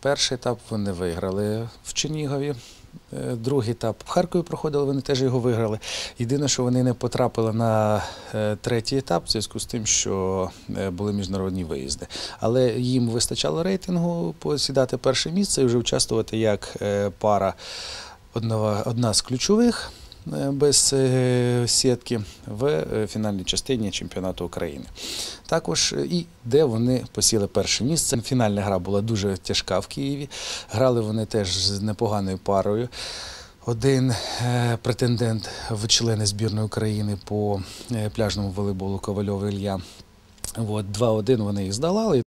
Перший етап вони виграли в Чернігові. Другий етап в Харкові проходили, вони теж його виграли. Єдине, що вони не потрапили на третій етап в зв'язку з тим, що були міжнародні виїзди. Але їм вистачало рейтингу посідати перше місце і вже участвувати як пара одна з ключових без сітки в фінальній частині чемпіонату України. Також і де вони посіли перше місце. Фінальна гра була дуже тяжка в Києві. Грали вони теж з непоганою парою. Один претендент в члени збірної України по пляжному волейболу Ковальов Ілля. 2-1 вони їх здолали,